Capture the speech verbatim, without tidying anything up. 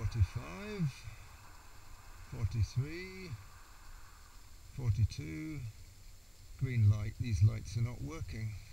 forty-five, forty-three, forty-two, green light, these lights are not working.